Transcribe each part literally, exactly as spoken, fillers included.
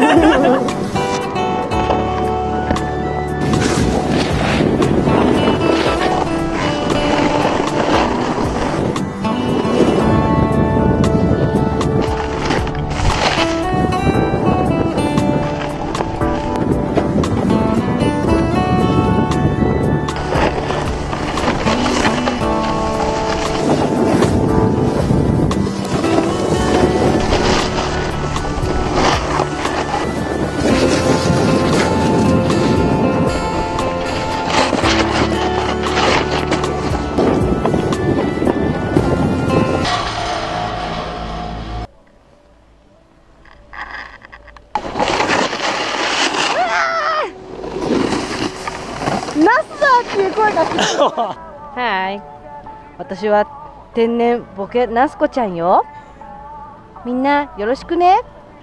ナスだっていう声がする。はい、私は天然ボケナスコちゃんよ。みんなよろしくね。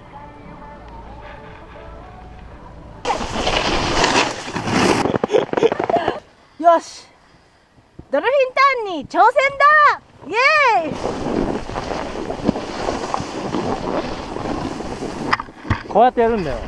よし、ドルフィンターンに挑戦だ。イエーイ。 こうやってやるんだよ。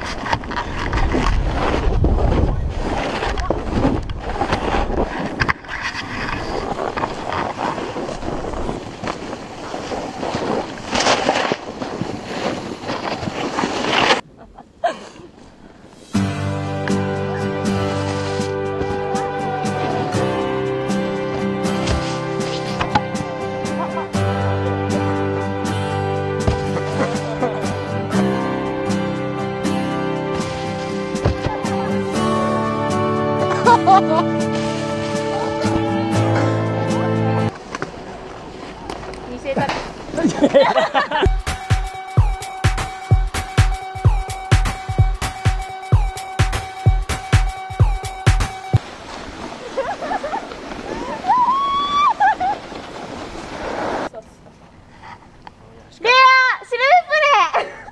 見せた。レアシルプレー。